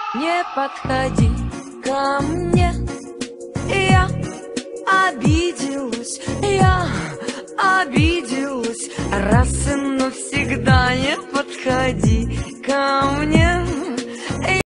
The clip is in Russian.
Не подходи ко мне. Я обиделась, раз и навсегда не подходи.